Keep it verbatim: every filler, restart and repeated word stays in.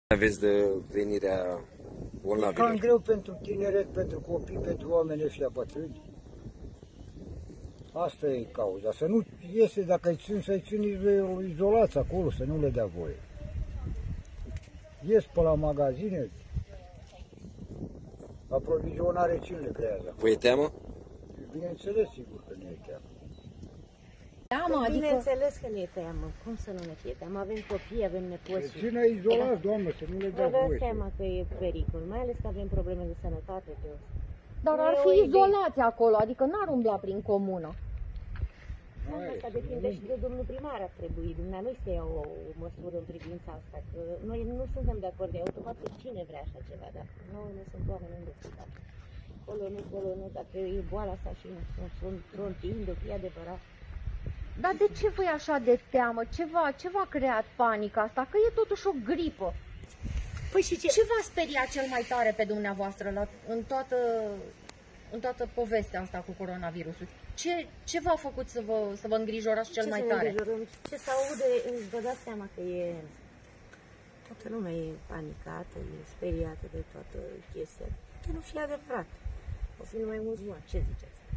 Aveți de venirea bolnavilor? E cam greu pentru tineret, pentru copii, pentru oameni ăștia bătrâni. Asta e cauza. Să nu iese, dacă îi țin, să-i țin izolați acolo, să nu le dea voie. Ies pe la magazine, aprovizionare cine le creează? Vă e teamă? Bineînțeles, sigur că ne e teamă. Teamă, adică... Bineînțeles că ne e teamă. Cum să nu ne fie teamă? Avem copii, avem nepoți. Să țină izolați, doamnă, să nu le dea Vă dați voie. seama că e pericol, mai ales că avem probleme de sănătate. De Dar Nu ar e fi o idee. izolați acolo, adică n-ar umbla prin comună. Asta depinde și de domnul primar, ar trebui. Dumnealui să ia o, o măsură în privința asta. Că noi nu suntem de acord de automat că cine vrea așa ceva, dar noi nu sunt oameni investigați. Acolo nu, acolo nu, dacă e boala asta și nu sunt trontind, fie adevărat. Dar de ce vă e așa de teamă? Ce v-a, ce v-a creat panica asta? Că e totuși o gripă. Păi și ce? Ce v-a speriat cel mai tare pe dumneavoastră la, în, toată, în toată povestea asta cu coronavirusul? Ce, ce v-a făcut să vă, să vă îngrijorați cel ce mai să ne tare? îngrijorăm? Ce se aude, vă dați seama că e... Toată lumea e panicată, e speriată de toată chestia. Că nu fie adevărat. O fi numai mulți morți, ce ziceți?